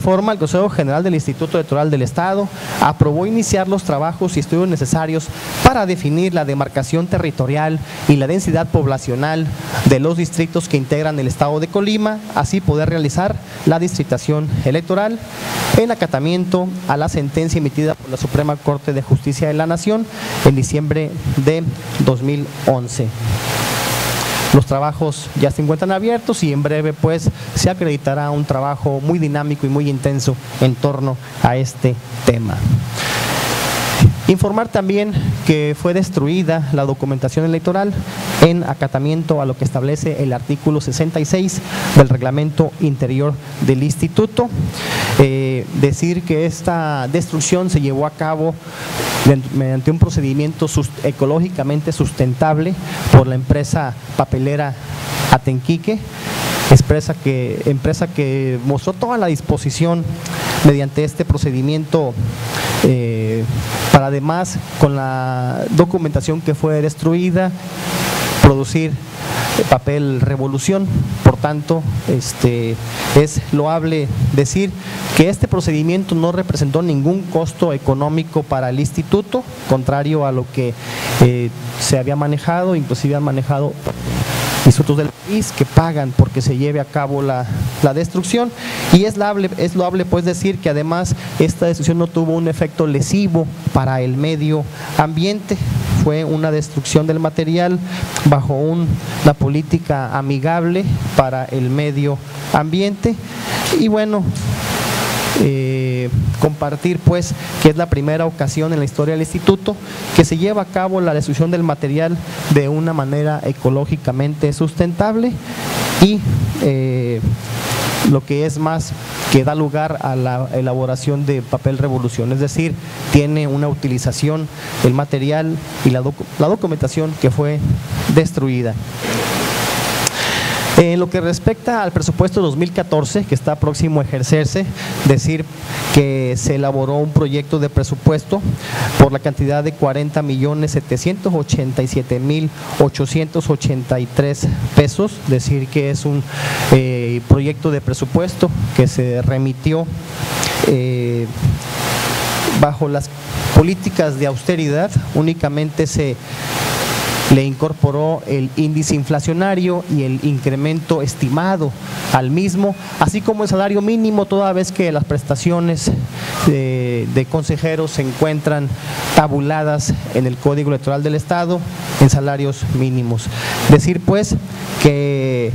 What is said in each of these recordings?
forma, el Consejo General del Instituto Electoral del Estado aprobó iniciar los trabajos y estudios necesarios para definir la demarcación territorial y la densidad poblacional de los distritos que integran el Estado de Colima, así poder realizar la distritación electoral en acatamiento a la sentencia emitida por la Suprema Corte de Justicia de la Nación en diciembre de 2011. Los trabajos ya se encuentran abiertos y en breve pues se acreditará un trabajo muy dinámico y muy intenso en torno a este tema. Informar también que fue destruida la documentación electoral en acatamiento a lo que establece el artículo 66 del reglamento interior del instituto. Decir que esta destrucción se llevó a cabo mediante un procedimiento ecológicamente sustentable por la empresa papelera Atenquique, empresa que mostró toda la disposición mediante este procedimiento para además con la documentación que fue destruida producir papel revolución. Por tanto, es loable decir que este procedimiento no representó ningún costo económico para el instituto, contrario a lo que se había manejado, inclusive han manejado institutos del país que pagan porque se lleve a cabo la destrucción, y es loable pues decir que además esta destrucción no tuvo un efecto lesivo para el medio ambiente. Fue una destrucción del material bajo una política amigable para el medio ambiente. Y bueno, compartir pues que es la primera ocasión en la historia del instituto que se lleva a cabo la destrucción del material de una manera ecológicamente sustentable y lo que es más, que da lugar a la elaboración de papel revolución, es decir, tiene una utilización del material y la documentación que fue destruida. En lo que respecta al presupuesto 2014, que está próximo a ejercerse, decir que se elaboró un proyecto de presupuesto por la cantidad de 40.787.883 pesos, decir que es un proyecto de presupuesto que se remitió bajo las políticas de austeridad. Únicamente se le incorporó el índice inflacionario y el incremento estimado al mismo, así como el salario mínimo, toda vez que las prestaciones de consejeros se encuentran tabuladas en el Código Electoral del Estado en salarios mínimos. Decir pues que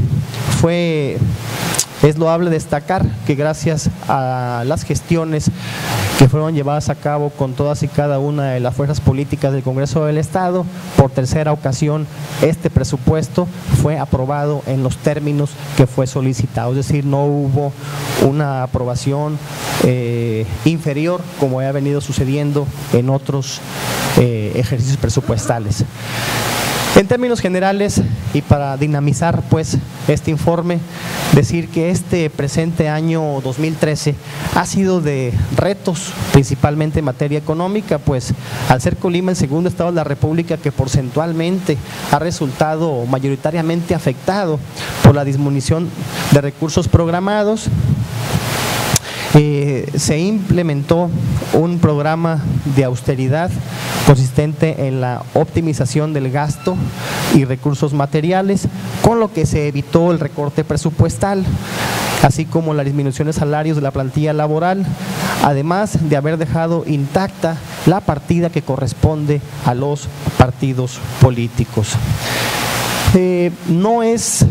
es loable destacar que gracias a las gestiones que fueron llevadas a cabo con todas y cada una de las fuerzas políticas del Congreso del Estado, por tercera ocasión este presupuesto fue aprobado en los términos que fue solicitado, es decir, no hubo una aprobación inferior como ha venido sucediendo en otros ejercicios presupuestales. En términos generales y para dinamizar pues este informe, decir que este presente año 2013 ha sido de retos, principalmente en materia económica, pues al ser Colima el segundo estado de la República que porcentualmente ha resultado mayoritariamente afectado por la disminución de recursos programados, se implementó un programa de austeridad consistente en la optimización del gasto y recursos materiales, con lo que se evitó el recorte presupuestal, así como la disminución de salarios de la plantilla laboral, además de haber dejado intacta la partida que corresponde a los partidos políticos. No es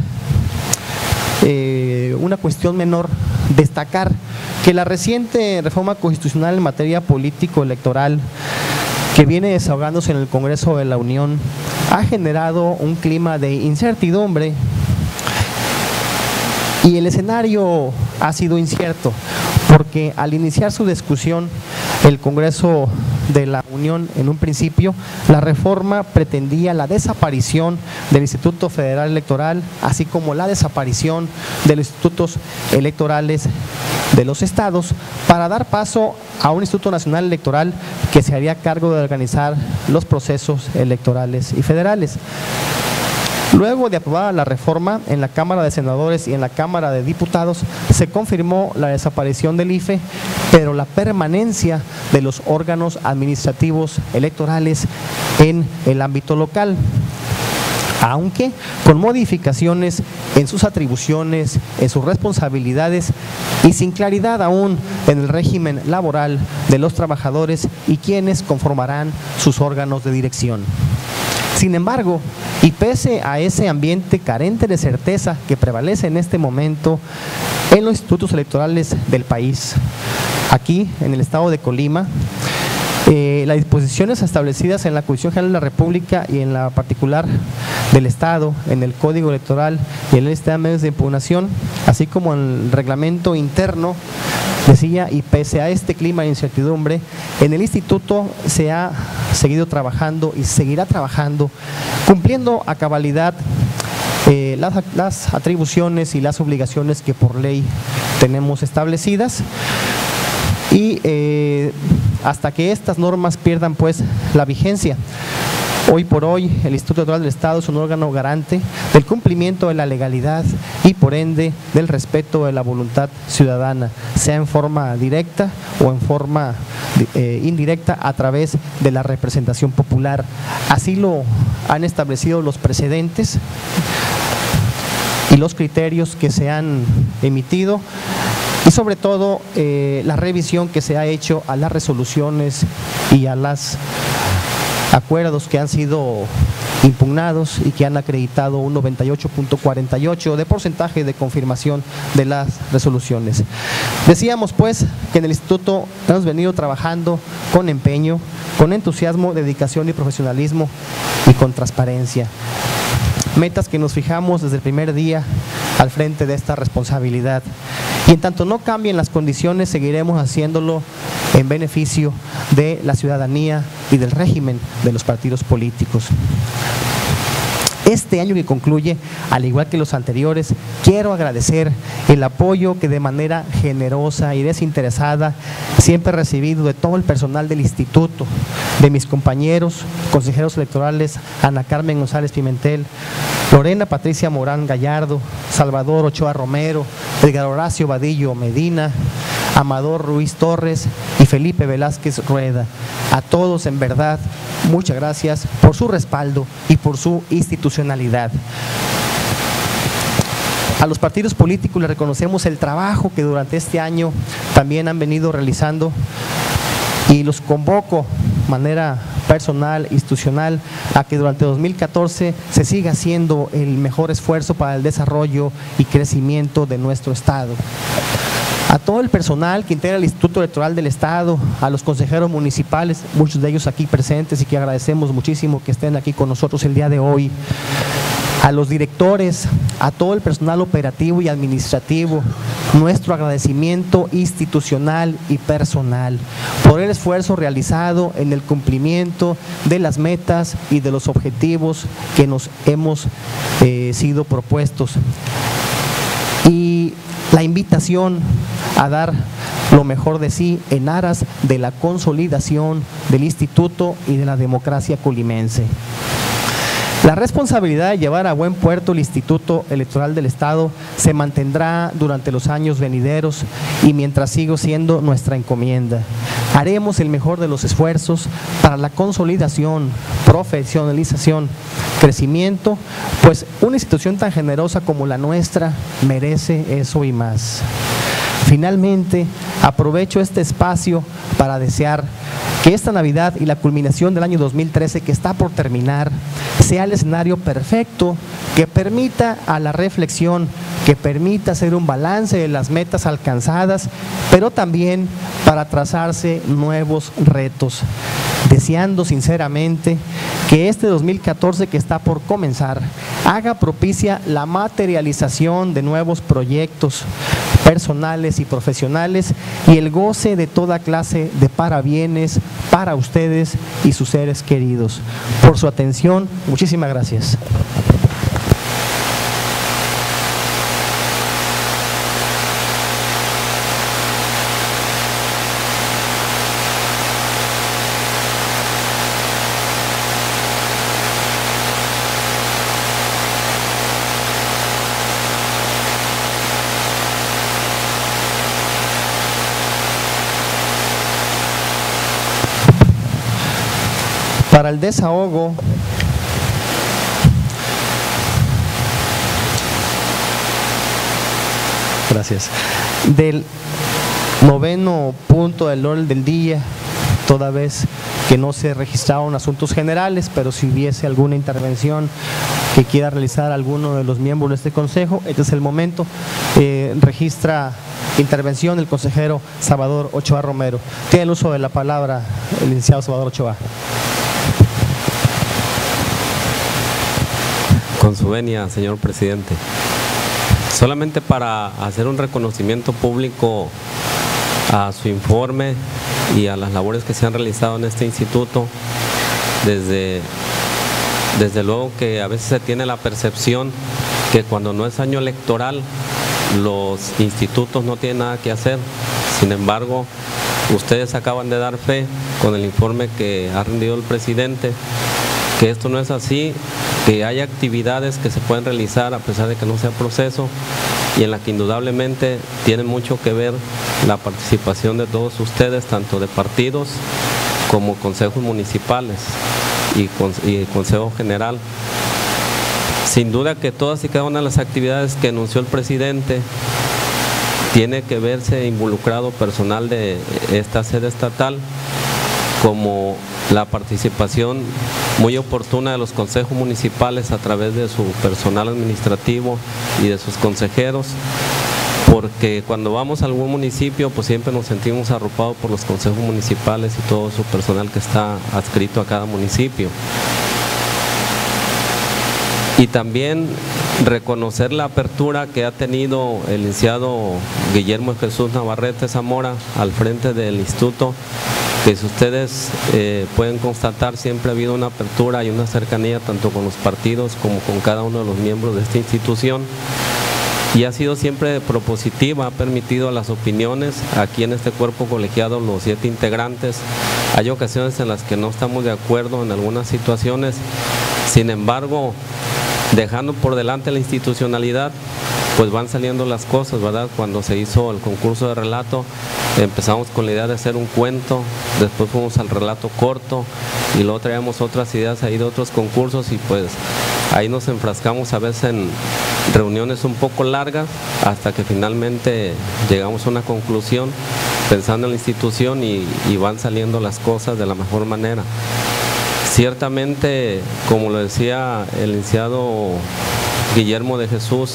una cuestión menor destacar que la reciente reforma constitucional en materia político-electoral que viene desahogándose en el Congreso de la Unión ha generado un clima de incertidumbre y el escenario ha sido incierto porque al iniciar su discusión el Congreso de la Unión, en un principio, la reforma pretendía la desaparición del Instituto Federal Electoral, así como la desaparición de los institutos electorales de los estados, para dar paso a un Instituto Nacional Electoral que se haría cargo de organizar los procesos electorales y federales. Luego de aprobada la reforma en la Cámara de Senadores y en la Cámara de Diputados, se confirmó la desaparición del IFE, pero la permanencia de los órganos administrativos electorales en el ámbito local, aunque con modificaciones en sus atribuciones, en sus responsabilidades y sin claridad aún en el régimen laboral de los trabajadores y quienes conformarán sus órganos de dirección. Sin embargo, y pese a ese ambiente carente de certeza que prevalece en este momento en los institutos electorales del país, aquí en el estado de Colima, las disposiciones establecidas en la Constitución General de la República y en la particular del Estado, en el Código Electoral y en la lista de medios de impugnación, así como en el reglamento interno, decía, y pese a este clima de incertidumbre, en el instituto se ha seguido trabajando y seguirá trabajando, cumpliendo a cabalidad las atribuciones y las obligaciones que por ley tenemos establecidas, y hasta que estas normas pierdan pues la vigencia. Hoy por hoy el Instituto Electoral del Estado es un órgano garante del cumplimiento de la legalidad y por ende del respeto de la voluntad ciudadana, sea en forma directa o en forma indirecta a través de la representación popular. Así lo han establecido los precedentes y los criterios que se han emitido, y sobre todo la revisión que se ha hecho a las resoluciones y a los acuerdos que han sido impugnados y que han acreditado un 98.48 de porcentaje de confirmación de las resoluciones. Decíamos pues que en el instituto hemos venido trabajando con empeño, con entusiasmo, dedicación y profesionalismo y con transparencia. Metas que nos fijamos desde el primer día al frente de esta responsabilidad. Y en tanto no cambien las condiciones, seguiremos haciéndolo en beneficio de la ciudadanía y del régimen de los partidos políticos. Este año que concluye, al igual que los anteriores, quiero agradecer el apoyo que de manera generosa y desinteresada siempre he recibido de todo el personal del instituto, de mis compañeros, consejeros electorales, Ana Carmen González Pimentel, Lorena Patricia Morán Gallardo, Salvador Ochoa Romero, Edgar Horacio Vadillo Medina, Amador Ruiz Torres y Felipe Velázquez Rueda. A todos, en verdad, muchas gracias por su respaldo y por su institucionalidad. A los partidos políticos les reconocemos el trabajo que durante este año también han venido realizando y los convoco de manera personal, institucional, a que durante 2014 se siga haciendo el mejor esfuerzo para el desarrollo y crecimiento de nuestro Estado. A todo el personal que integra el Instituto Electoral del Estado, a los consejeros municipales, muchos de ellos aquí presentes y que agradecemos muchísimo que estén aquí con nosotros el día de hoy, a los directores, a todo el personal operativo y administrativo, nuestro agradecimiento institucional y personal por el esfuerzo realizado en el cumplimiento de las metas y de los objetivos que nos hemos sido propuestos. Y la invitación a dar lo mejor de sí en aras de la consolidación del instituto y de la democracia colimense. La responsabilidad de llevar a buen puerto el Instituto Electoral del Estado se mantendrá durante los años venideros y mientras siga siendo nuestra encomienda. Haremos el mejor de los esfuerzos para la consolidación, profesionalización, crecimiento, pues una institución tan generosa como la nuestra merece eso y más. Finalmente, aprovecho este espacio para desear que esta Navidad y la culminación del año 2013 que está por terminar sea el escenario perfecto que permita a la reflexión, que permita hacer un balance de las metas alcanzadas, pero también para trazarse nuevos retos. Deseando sinceramente que este 2014 que está por comenzar haga propicia la materialización de nuevos proyectos personales y profesionales y el goce de toda clase de parabienes para ustedes y sus seres queridos. Por su atención, muchísimas gracias. Para el desahogo, gracias, del 9º punto del orden del día, toda vez que no se registraron asuntos generales, pero si hubiese alguna intervención que quiera realizar alguno de los miembros de este consejo, este es el momento. Registra intervención el consejero Salvador Ochoa Romero. Tiene el uso de la palabra el licenciado Salvador Ochoa. Con su venia, señor presidente. Solamente para hacer un reconocimiento público a su informe y a las labores que se han realizado en este instituto. Desde luego que a veces se tiene la percepción que cuando no es año electoral los institutos no tienen nada que hacer. Sin embargo, ustedes acaban de dar fe con el informe que ha rendido el presidente que esto no es así, que hay actividades que se pueden realizar a pesar de que no sea proceso, y en la que indudablemente tiene mucho que ver la participación de todos ustedes, tanto de partidos como consejos municipales y consejo general. Sin duda que todas y cada una de las actividades que anunció el presidente tiene que verse involucrado personal de esta sede estatal, como la participación muy oportuna de los consejos municipales a través de su personal administrativo y de sus consejeros, porque cuando vamos a algún municipio pues siempre nos sentimos arropados por los consejos municipales y todo su personal que está adscrito a cada municipio. Y también reconocer la apertura que ha tenido el licenciado Guillermo Jesús Navarrete Zamora al frente del instituto, que si ustedes pueden constatar, siempre ha habido una apertura y una cercanía tanto con los partidos como con cada uno de los miembros de esta institución, y ha sido siempre propositiva, ha permitido las opiniones aquí en este cuerpo colegiado, los 7 integrantes. Hay ocasiones en las que no estamos de acuerdo en algunas situaciones, sin embargo, dejando por delante la institucionalidad, pues van saliendo las cosas, ¿verdad? Cuando se hizo el concurso de relato, empezamos con la idea de hacer un cuento, después fuimos al relato corto y luego traíamos otras ideas ahí de otros concursos, y pues ahí nos enfrascamos a veces en reuniones un poco largas hasta que finalmente llegamos a una conclusión pensando en la institución y van saliendo las cosas de la mejor manera. Ciertamente, como lo decía el licenciado Guillermo de Jesús,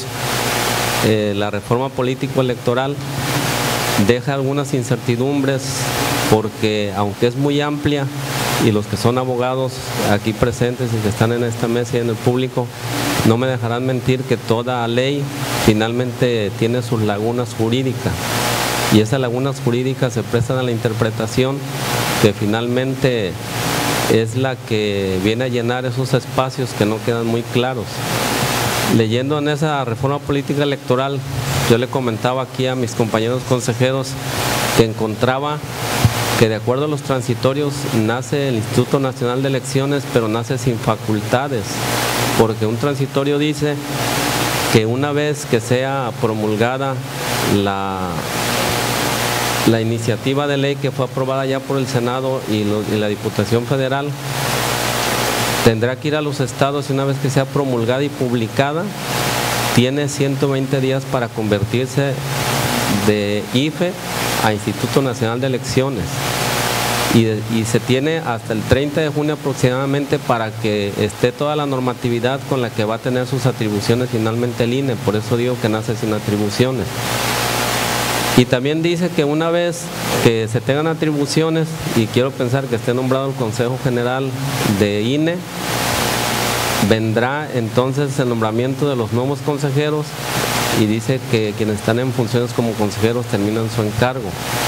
la reforma político-electoral deja algunas incertidumbres, porque aunque es muy amplia, y los que son abogados aquí presentes y que están en esta mesa y en el público no me dejarán mentir que toda ley finalmente tiene sus lagunas jurídicas, y esas lagunas jurídicas se prestan a la interpretación que finalmente es la que viene a llenar esos espacios que no quedan muy claros. Leyendo en esa reforma política electoral, yo le comentaba aquí a mis compañeros consejeros que encontraba que de acuerdo a los transitorios nace el Instituto Nacional de Elecciones, pero nace sin facultades, porque un transitorio dice que una vez que sea promulgada la iniciativa de ley que fue aprobada ya por el Senado y la Diputación Federal, tendrá que ir a los estados, y una vez que sea promulgada y publicada, tiene 120 días para convertirse de IFE a Instituto Nacional de Elecciones, y se tiene hasta el 30 de junio aproximadamente para que esté toda la normatividad con la que va a tener sus atribuciones finalmente el INE. Por eso digo que nace sin atribuciones. Y también dice que una vez que se tengan atribuciones, y quiero pensar que esté nombrado el Consejo General de INE, vendrá entonces el nombramiento de los nuevos consejeros, y dice que quienes están en funciones como consejeros terminan su encargo.